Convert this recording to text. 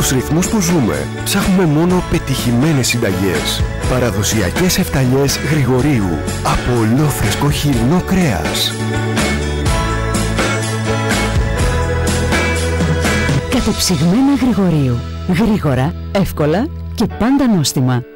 Στους ρυθμούς που ζούμε, ψάχνουμε μόνο πετυχημένες συνταγές. Παραδοσιακές εφταλιές Γρηγορίου, από ολόφρεσκο χοιρινό κρέας. Κατεψυγμένα Γρηγορίου. Γρήγορα, εύκολα και πάντα νόστιμα.